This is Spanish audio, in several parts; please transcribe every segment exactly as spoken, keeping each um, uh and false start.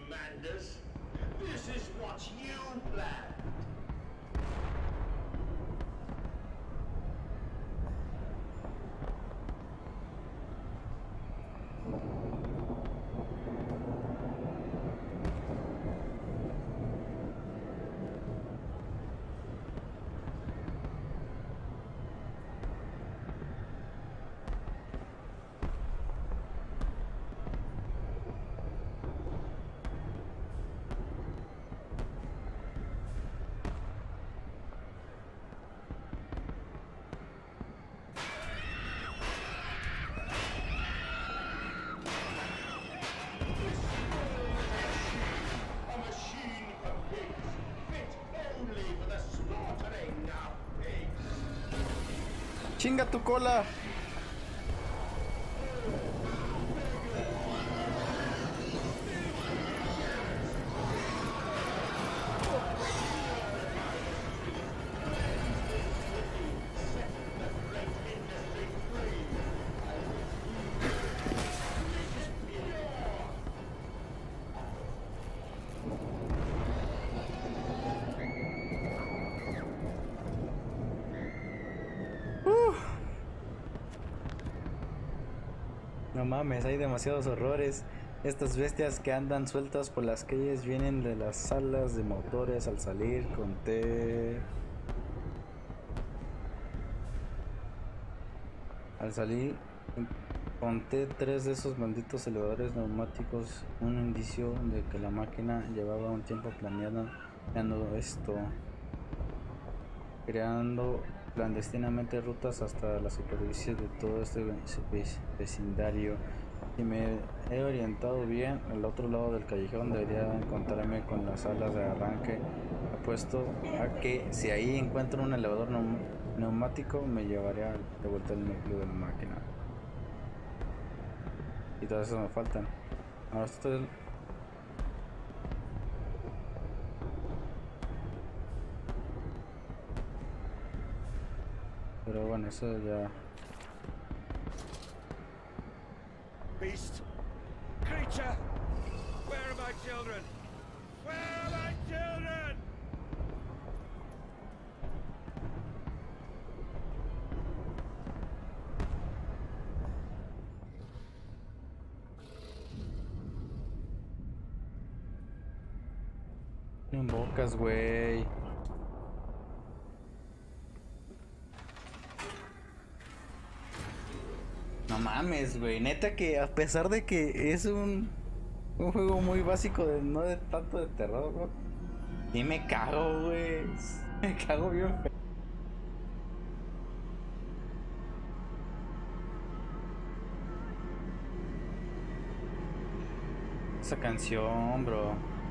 commanders. This is what you planned. ¡Chinga tu cola! No mames, hay demasiados horrores. Estas bestias que andan sueltas por las calles vienen de las salas de motores al salir. Conté... Al salir, conté tres de esos malditos elevadores neumáticos. Un indicio de que la máquina llevaba un tiempo planeando esto. Creando clandestinamente rutas hasta la superficie de todo este vecindario. Si me he orientado bien, al otro lado del callejón debería encontrarme con las alas de arranque. Apuesto a que si ahí encuentro un elevador neumático me llevaría de vuelta al núcleo de la máquina. Y todas esas me faltan. Ahora estoy... Pero bueno, eso ya... Beast! Creature! Where are my children? Where are my children? No invocas, güey. No mames, güey. Neta que a pesar de que es un, un juego muy básico, de no de tanto de terror, güey. Y me cago, güey. Me cago bien feo. Esa canción, bro.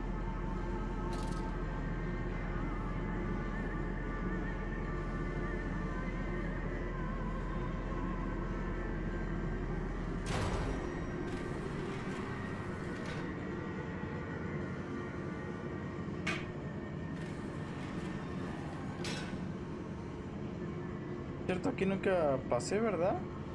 Cierto, aquí nunca pasé, ¿verdad?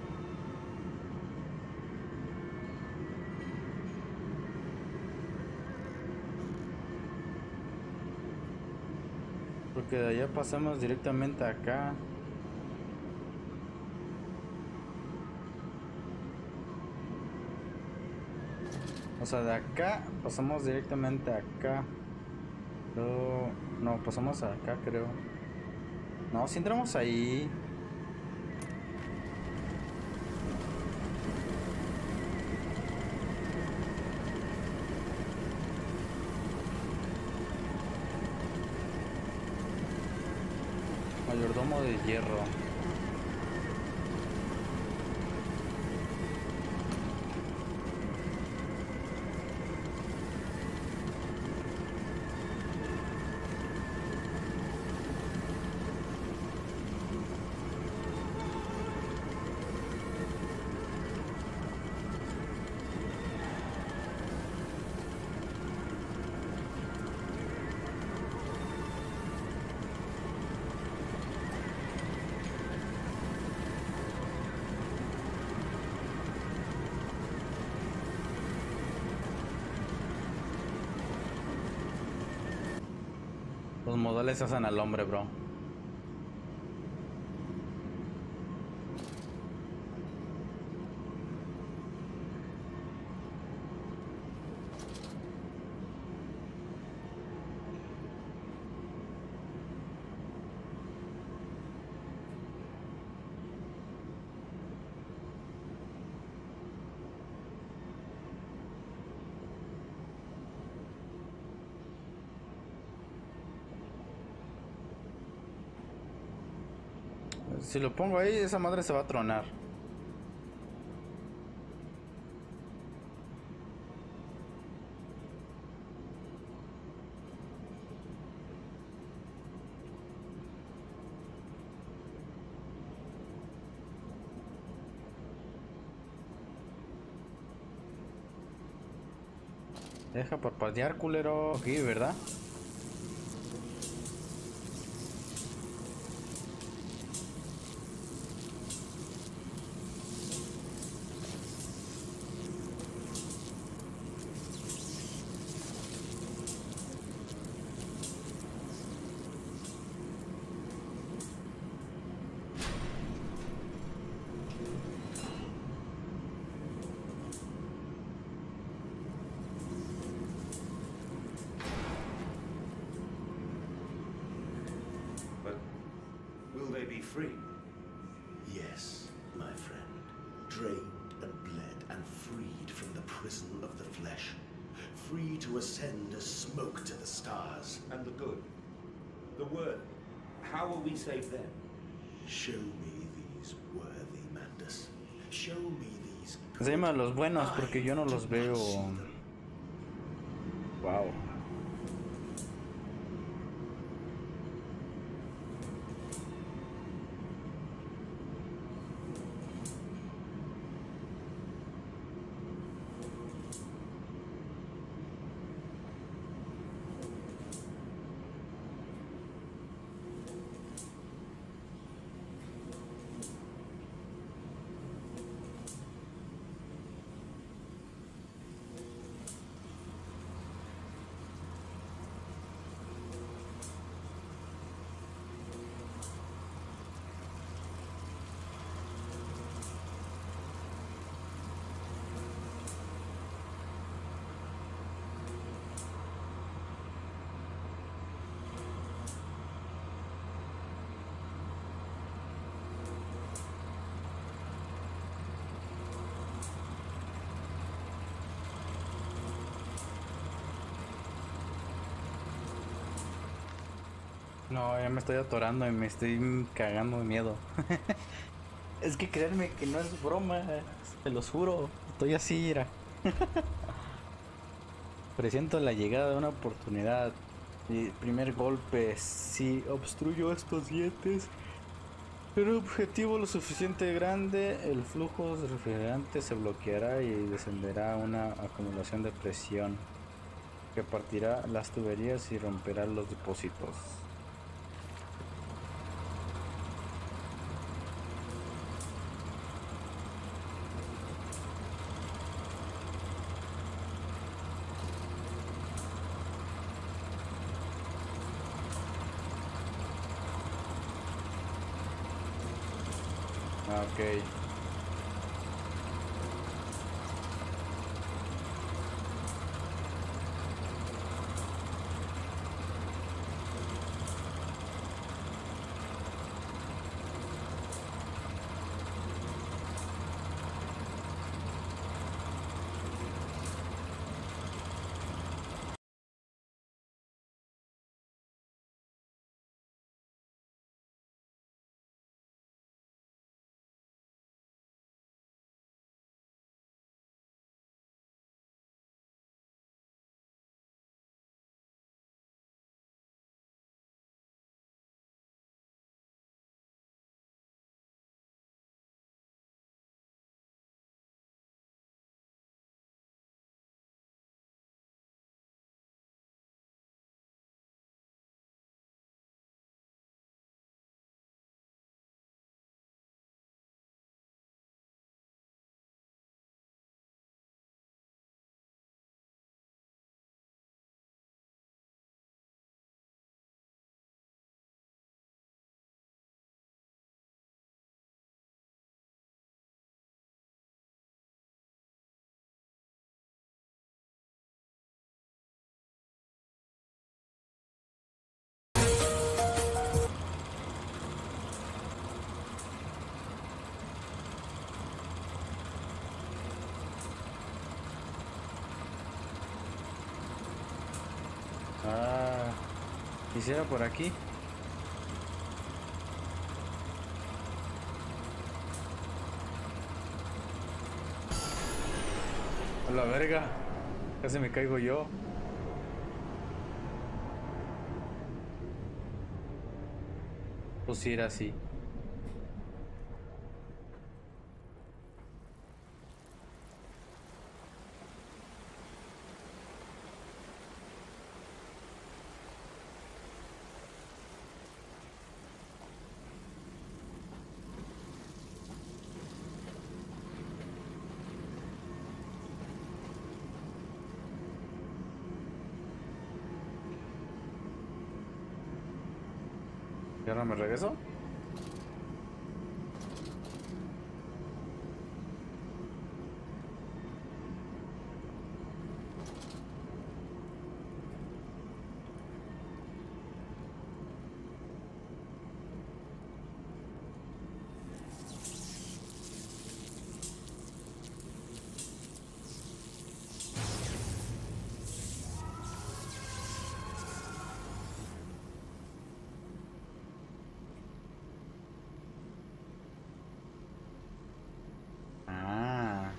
Porque de allá pasamos directamente acá. O sea, de acá pasamos directamente acá. Luego... No, pasamos acá, creo. No, si entramos ahí. Mayordomo de hierro. Los modales se hacen al hombre, bro. Si lo pongo ahí, esa madre se va a tronar. Deja parpadear, culero. Aquí, ¿verdad? But will they be free? Yes, my friend. Drained and bled and freed from the prison of the flesh. Free to ascend as smoke to the stars. And the good? The worthy? How will we save them? Show me these worthy Mandus. Show me these Se llama los buenos porque yo no los I do veo. not see them. Wow. No, ya me estoy atorando y me estoy cagando de miedo. Es que créanme que no es broma, te los juro. Estoy así, mira. Presiento la llegada de una oportunidad. Y primer golpe, si obstruyo estos dientes. En un objetivo lo suficiente grande, el flujo de refrigerante se bloqueará y descenderá una acumulación de presión que partirá las tuberías y romperá los depósitos. Ah, ok. Ah, quisiera por aquí. A la verga. Casi me caigo yo. Pues sí, era así. ¿Y ahora me regreso? Ah.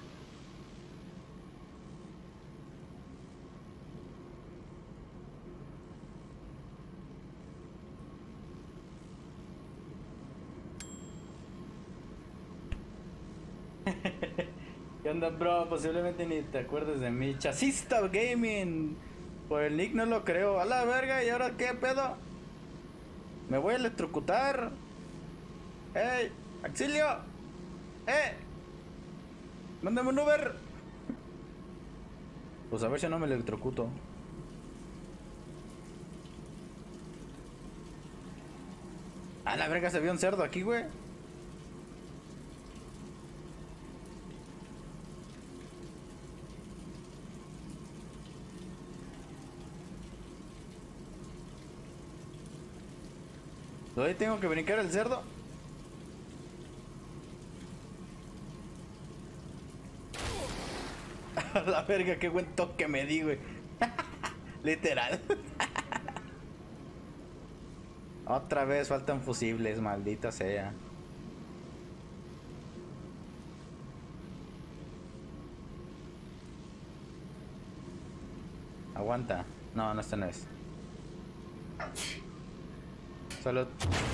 ¿Qué onda, bro? Posiblemente ni te acuerdes de mí. Chasista Gaming. Por el nick no lo creo. A la verga, ¿y ahora qué pedo? Me voy a electrocutar. ¡Ey! ¡Auxilio! ¡Eh! ¡Mándame un Uber! Pues a ver si no me electrocuto. A la verga, se vio un cerdo aquí, güey. ¿Todavía tengo que brincar el cerdo? A la verga, qué buen toque me di, güey. Literal. Otra vez faltan fusibles, maldita sea. Aguanta. No, no, este no es. Salud.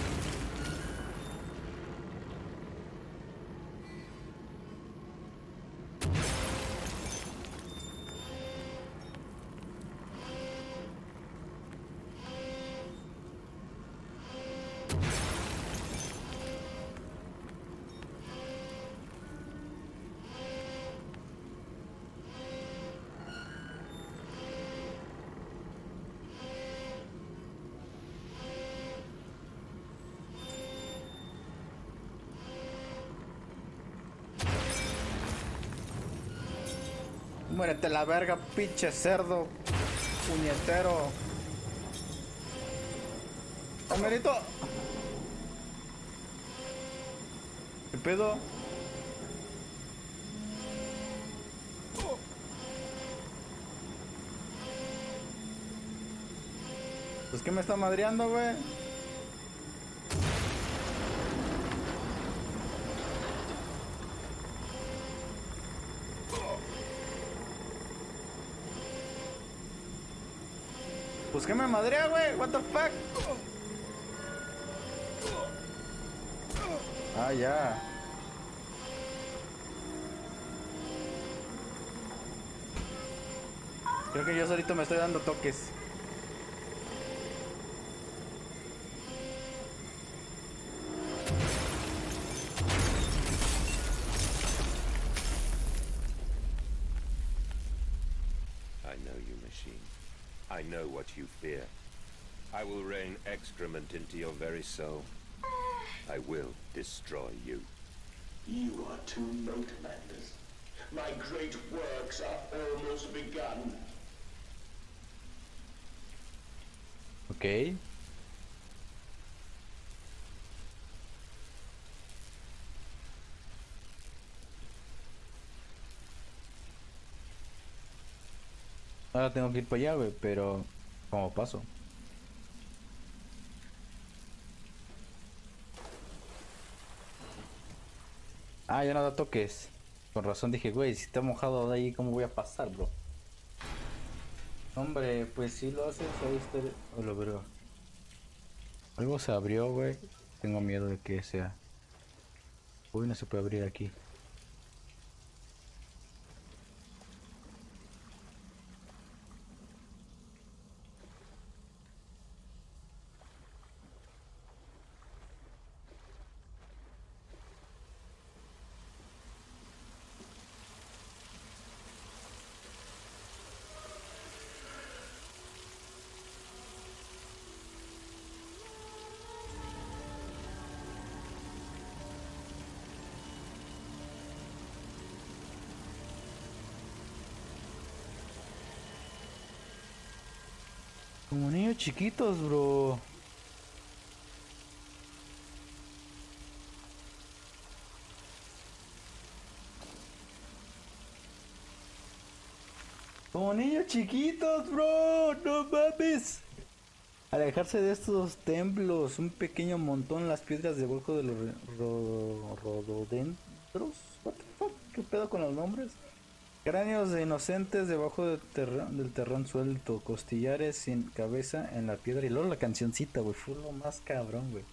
Muérete la verga, pinche cerdo. Puñetero. ¡Homerito! ¿Qué pedo? Pues que me está madreando, güey. Pues que me madrea, güey. What the fuck? Ah, ya. Creo que yo solito me estoy dando toques. I know you, machine. I know what you fear. I will rain excrement into your very soul. I will destroy you. You are too low, commanders. My great works are almost begun. Ok. Ahora tengo que ir para allá, güey, pero ¿Cómo paso? Ah, ya no da toques. Con razón dije, güey, si está mojado de ahí, ¿cómo voy a pasar, bro? Hombre, pues si lo haces, ahí está. Oh, lo veo. Algo se abrió, güey. Tengo miedo de que sea. Uy, no se puede abrir aquí. Como niños chiquitos, bro. Como niños chiquitos, bro. No mames. Alejarse de estos templos. Un pequeño montón las piedras debajo de los ro rododendros. What the fuck? ¿Qué pedo con los nombres? Cráneos de inocentes debajo del, terra del terrón suelto. Costillares sin cabeza en la piedra. Y luego la cancioncita, güey. Fue lo más cabrón, güey.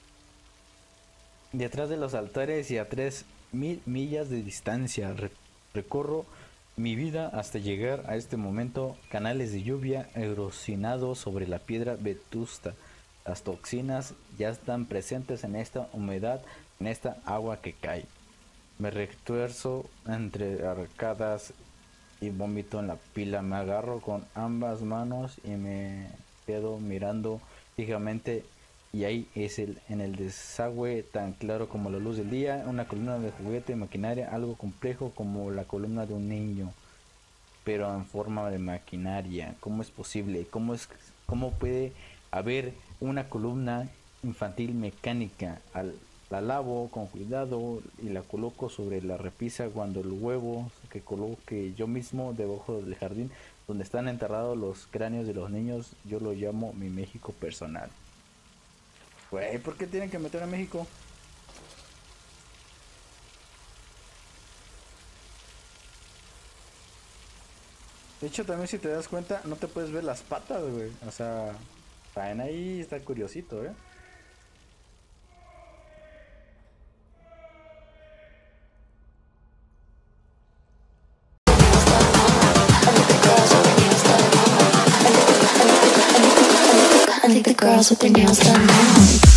Detrás de los altares y a tres mil millas de distancia. Re recorro mi vida hasta llegar a este momento. Canales de lluvia erosionados sobre la piedra vetusta. Las toxinas ya están presentes en esta humedad, en esta agua que cae. Me retuerzo entre arcadas y vómito en la pila. Me agarro con ambas manos y me quedo mirando fijamente. Y ahí es el en el desagüe tan claro como la luz del día. Una columna de juguete, maquinaria, algo complejo como la columna de un niño, pero en forma de maquinaria. ¿Cómo es posible? ¿Cómo es, cómo puede haber una columna infantil mecánica? Al La lavo con cuidado y la coloco sobre la repisa cuando el huevo que coloque yo mismo debajo del jardín donde están enterrados los cráneos de los niños, yo lo llamo mi México personal. Güey, ¿por qué tienen que meter a México? De hecho, también si te das cuenta, no te puedes ver las patas, güey. O sea, también ahí está curiosito, eh. I think the girls with their nails done now.